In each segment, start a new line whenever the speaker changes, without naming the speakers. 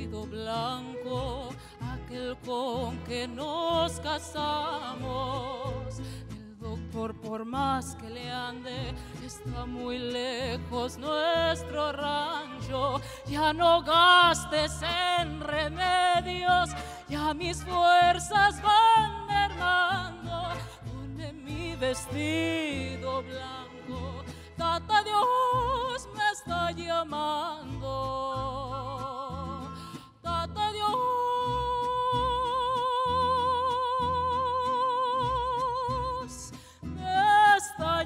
vestido blanco, aquel con que nos casamos. El doctor, por más que le ande, está muy lejos nuestro rancho. Ya no gastes en remedios, ya mis fuerzas van mermando. Ponme mi vestido blanco, Tata Dios me está llamando. Tata Dios me está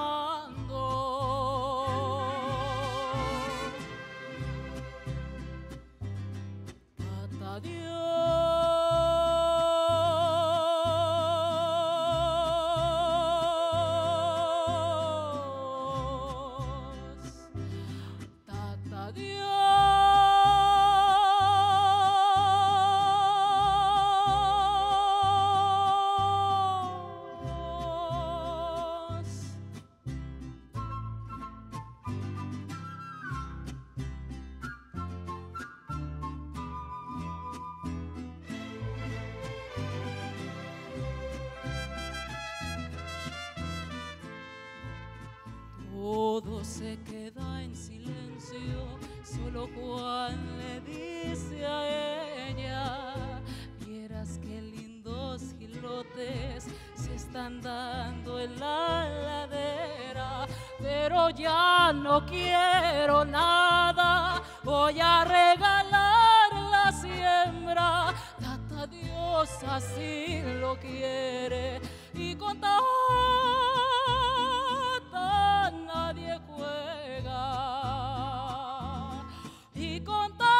llamando. Tata Dios. Todo se queda en silencio, solo Juan le dice a ella: vieras qué lindos gilotes se están dando en la ladera, pero ya no quiero nada, voy a regalar la siembra. Tata Dios así lo quiere y con Tata nadie juega, y con Tata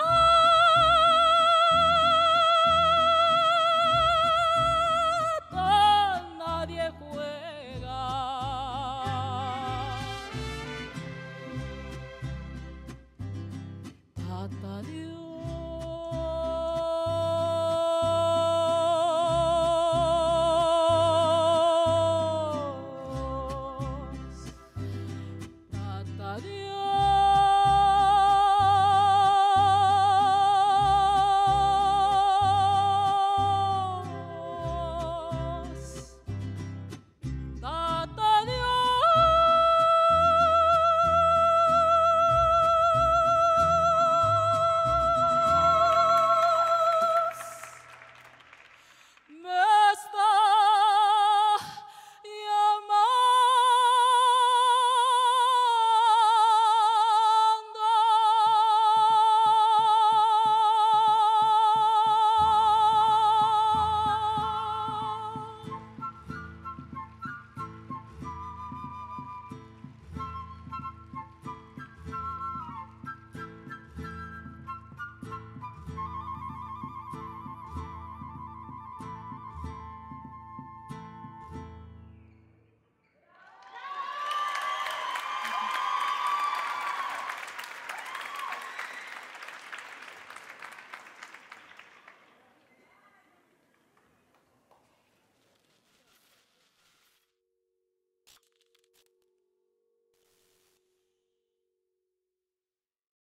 nadie juega. Tata Dios. Tata Dios.